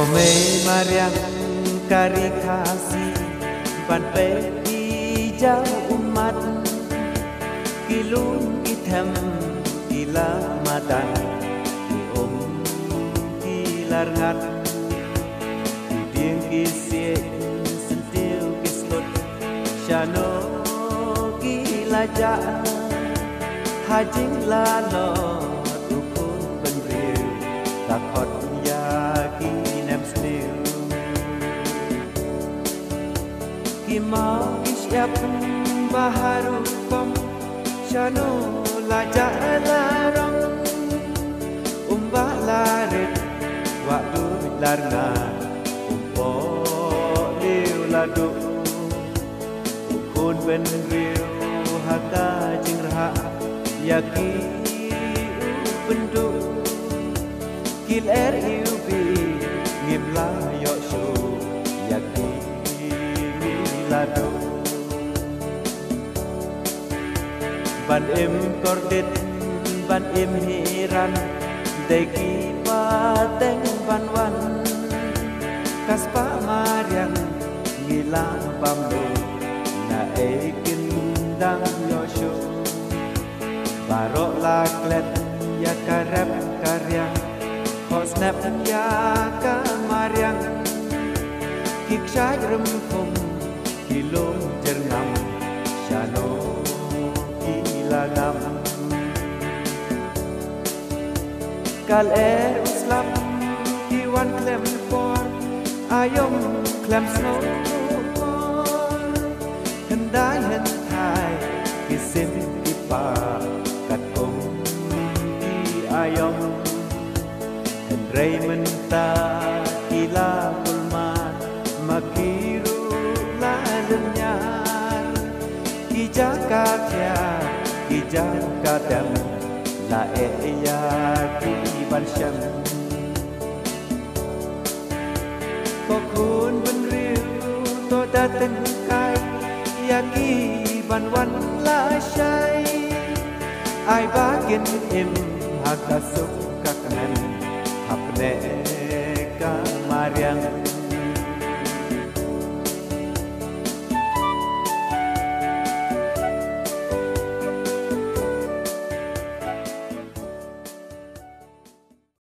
Mei Mariam kari kasih ban pe hijau umat kilun item kila madan kilar ngat dieng kisie sentil kislot shano kilaja hajing lano tukun benril takot yaki nem sniu kimau isyap baharu kom shano laja larong larit waktu larna umpo liu ladu ukun ben riu haka jingrha yaki bendu kil er iu bi ngimla yo shu yaki ladu ban em kordit ban em hiran deki pateng banwan kaspa mariang ngila bambu na ekin dang yosho barok laklet ya karep karya khosnap ya ka mariang kik shai remkum kilon jernam shano kilanam kal uslam kiwan klem por ayom klem snow por hendai hentai kisim kipa kat ki ayom hendrei menta kila kulmat makiru lalanyar kijakatya kijakadam la eya ki ban sham ko kun ban riu to da ten kai ya ki ban wan la shai ai ba kin im hakasuk kaknen hapne ka mariang